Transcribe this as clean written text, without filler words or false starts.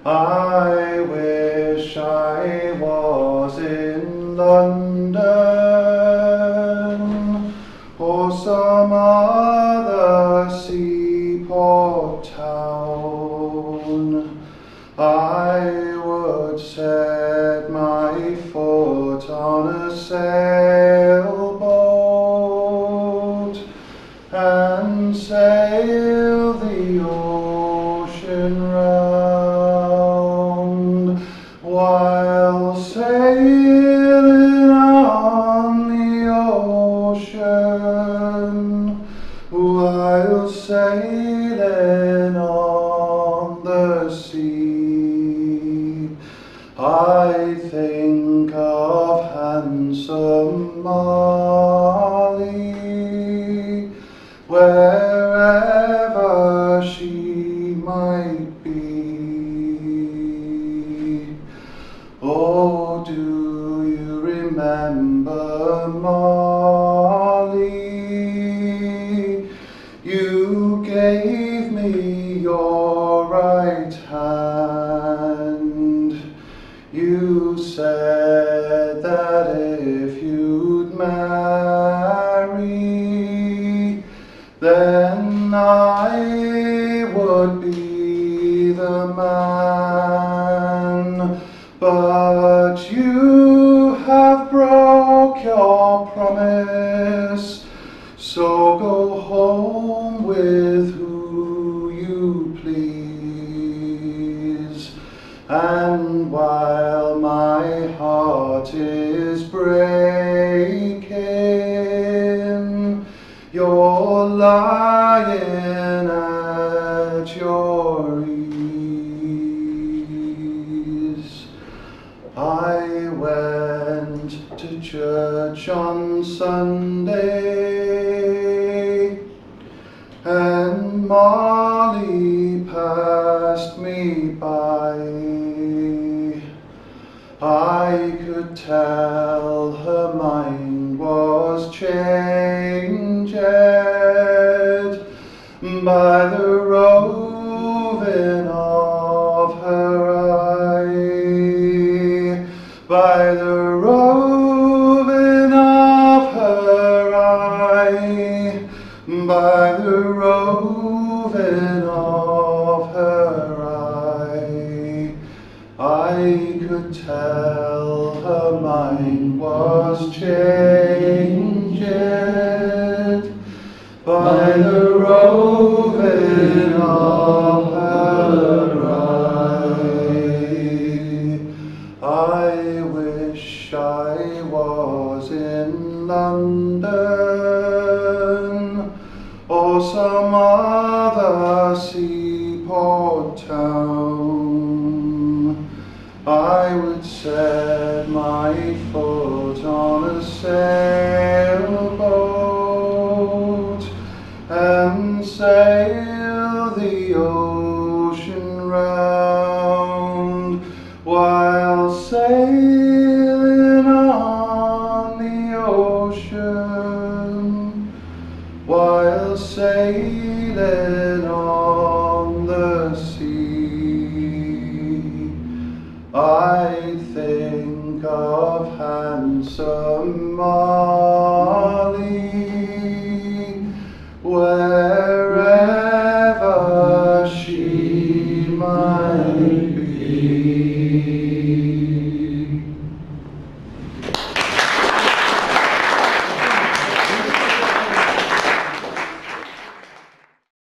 I wish I was in London or some other seaport town. I would set my foot on a sailboat and sail the ocean round. While sailing on the ocean, while sailing on the sea, I think of handsome Molly, wherever she might be. Oh, do you remember Molly? You gave me your right hand. You said that if you'd marry, then I would be the man. But you have broke your promise, so go home with who you please. And while my heart is breaking, you're lying at your ease. I went to church on Sunday, and Molly passed me by. I could tell her mind was changed by the roving of her eye, by the roving of her eye, by the roving of her eye. I could tell her mind was changed by the roving of her eye. I wish I was in London or some other seaport town. I would set my foot on a sailboat and sail the ocean round, while sailing on the ocean, while sailing on the sea. I think of handsome Molly, wherever she might be.